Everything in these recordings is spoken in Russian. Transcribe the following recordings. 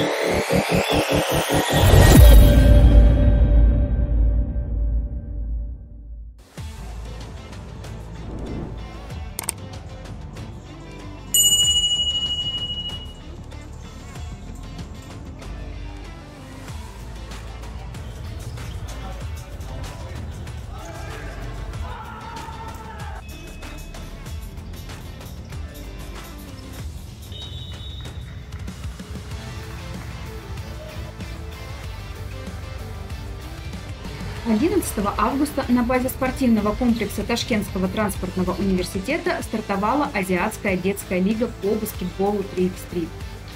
«11 августа на базе спортивного комплекса Ташкентского транспортного университета стартовала Азиатская детская лига по баскетболу 3х3.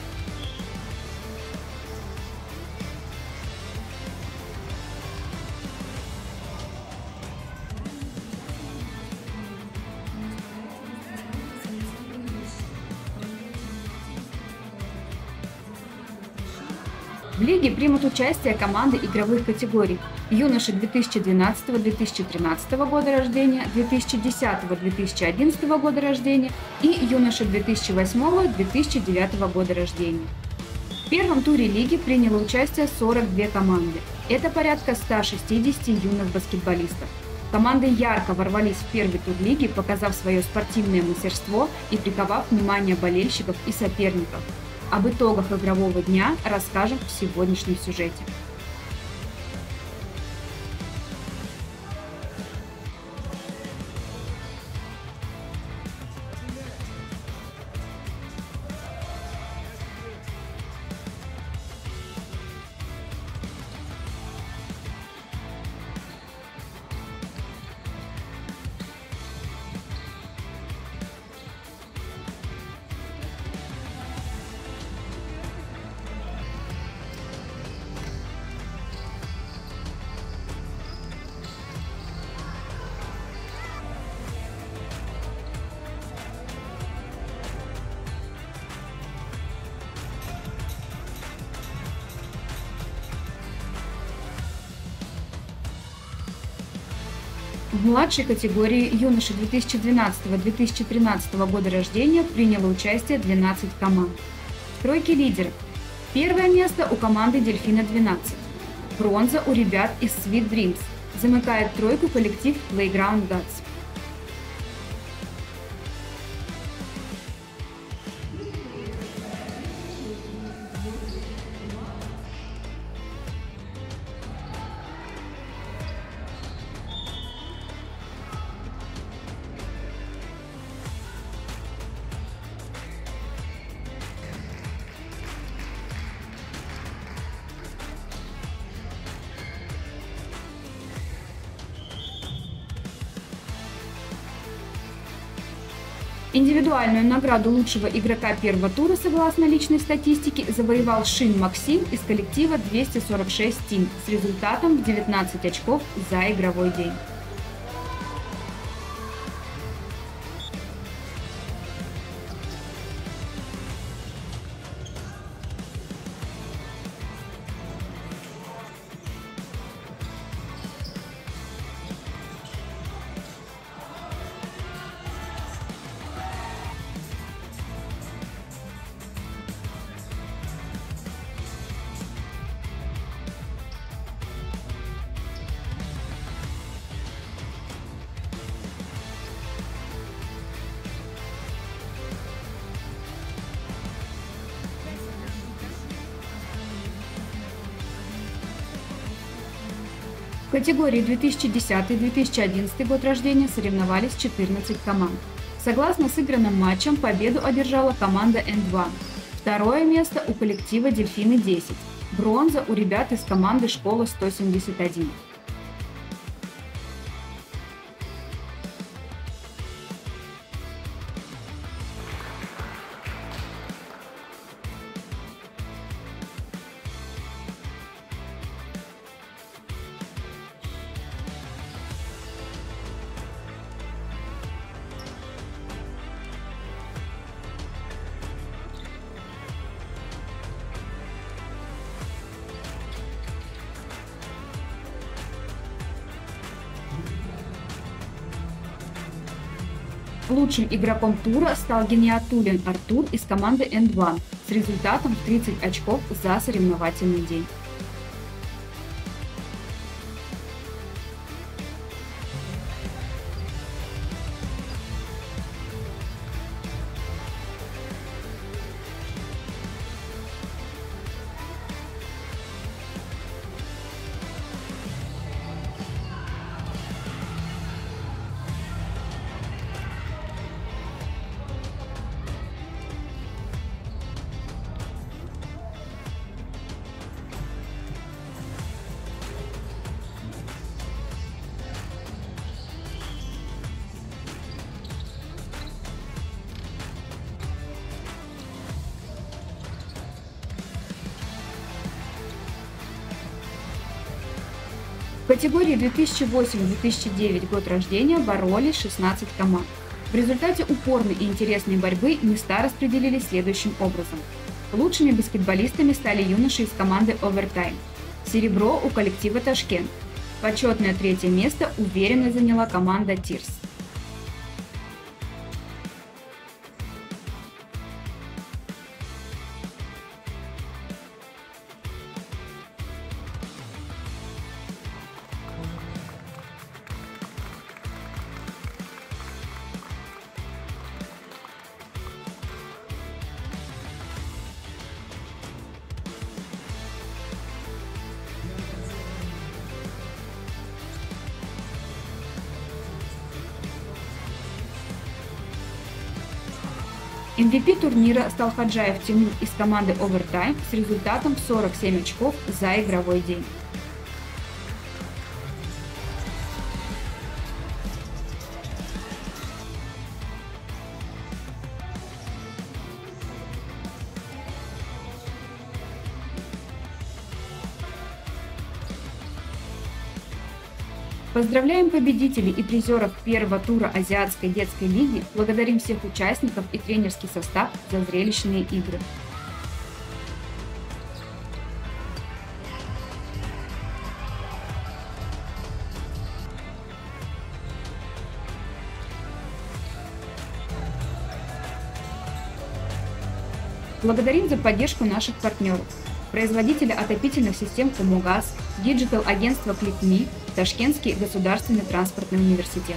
В лиге примут участие команды игровых категорий: юноши 2012-2013 года рождения, 2010-2011 года рождения и юноши 2008-2009 года рождения. В первом туре лиги приняло участие 42 команды. Это порядка 160 юных баскетболистов. Команды ярко ворвались в первый тур лиги, показав свое спортивное мастерство и приковав внимание болельщиков и соперников. Об итогах игрового дня расскажем в сегодняшнем сюжете. В младшей категории юноши 2012-2013 года рождения приняло участие 12 команд. Тройки лидеров. Первое место у команды «Дельфина-12». Бронза у ребят из Sweet Dreams. Замыкает тройку коллектив Playground Gods. Индивидуальную награду лучшего игрока первого тура, согласно личной статистике, завоевал Шин Максим из коллектива 246 Team с результатом в 19 очков за игровой день. В категории 2010-2011 год рождения соревновались 14 команд. Согласно сыгранным матчам, победу одержала команда N2. Второе место у коллектива «Дельфины-10». Бронза у ребят из команды «Школа 171». Лучшим игроком тура стал Гениатуллин Артур из команды End1 с результатом в 30 очков за соревновательный день. В категории 2008-2009 год рождения боролись 16 команд. В результате упорной и интересной борьбы места распределились следующим образом. Лучшими баскетболистами стали юноши из команды Overtime. Серебро у коллектива Ташкент. Почетное третье место уверенно заняла команда Тирс. MVP турнира стал Хаджаев Тимур из команды Overtime с результатом в 47 очков за игровой день. Поздравляем победителей и призеров первого тура Азиатской детской лиги, благодарим всех участников и тренерский состав за зрелищные игры. Благодарим за поддержку наших партнеров. Производителя отопительных систем «Комугаз», диджитал-агентство «Кликми», Ташкентский государственный транспортный университет.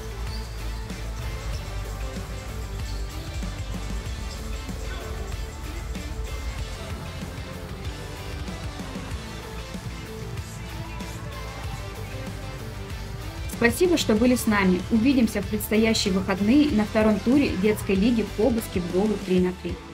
Спасибо, что были с нами. Увидимся в предстоящие выходные на втором туре детской лиги по баскетболу 3 на 3.